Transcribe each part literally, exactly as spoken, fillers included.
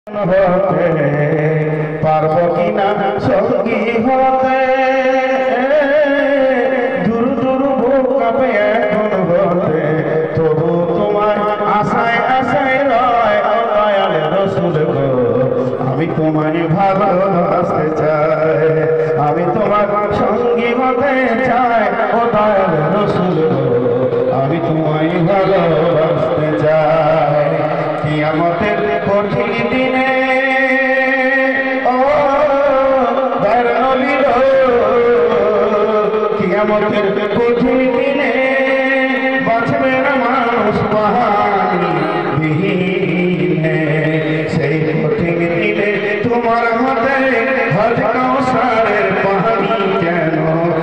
হতে পারব কিনা সঙ্গী হতে দূর দূর বুক কাঁপে এখন হতে তবু তোমার আশায় আশায় রয় ও দয়াল রসুল গো আমি তোমায় ভালোবাসতে চাই আমি তোমার সঙ্গী হতে চাই ও দয়াল রসুল গো আমি তোমায় ভালোবাসতে চাই কিয়ামতের কঠিন দিনে ও দয়াল নবী গো কিয়ামতের কঠিন দিনে বাঁচবে না মানুষ পাহাড়ি বিহীনে সেই কঠিন দিনে তোমার হাতে হজ কাউসারের পাহাড়ি কেন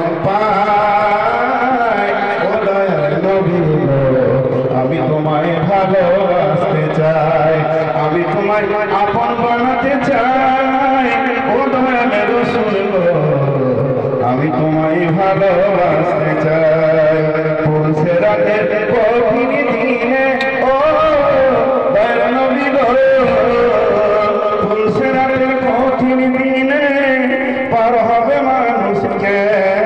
পায় ও দয়াল নবী গো আমি তোমায় ভালোবাসতে চাই আমি তোমায় আপন বানাতে চাই ও দয়াল রসুল গো আমি তোমায় ভালোবাসতে চাই পুরুষের রাতের কঠিন দিনে ও দয়াল নবী গো পুরুষের রাতের কঠিন দিনে পার হবে মানুষকে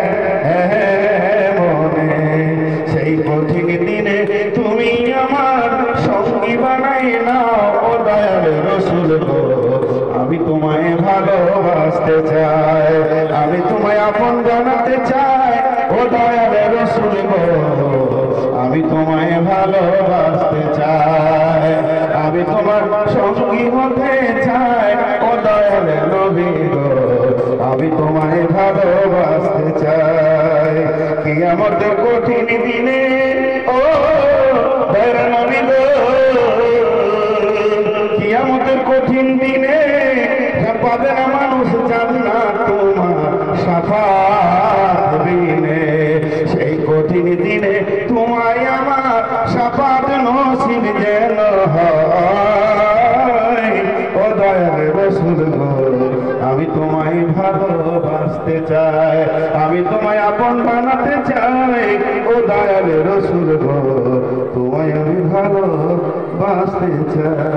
মনে সেই কঠিন দিনে তুমি আমার সঙ্গী বানাই নাও ও দয়াল রসুল গো আমি তোমায় ভালোবাসতে চাই আমি তোমায় আপন বানাতে চাই ও দয়াল রসুল গো আমি তোমায় ভালোবাসতে চাই আমি তোমার সঙ্গী হতে চাই ও দয়াল নবী গো আমি তোমায় ভালোবাসতে চাই কিয়ামতের কঠিন দিনে ও দয়াল নবী গো কিয়ামতের কঠিন দিনে পাবে না মানুষ জান্নাত তোমার শাফাত বিনে সেই কঠিন দিনে তোমায় আমার শাফাত নসিব যেন হয় ও দয়াল রসুল গো আমি তোমায় ভালোবাসতে চাই আমি তোমায় আপন বানাতে চাই ও দয়াল রসুল গো তোমায় আমি ভালোবাসতে চাই।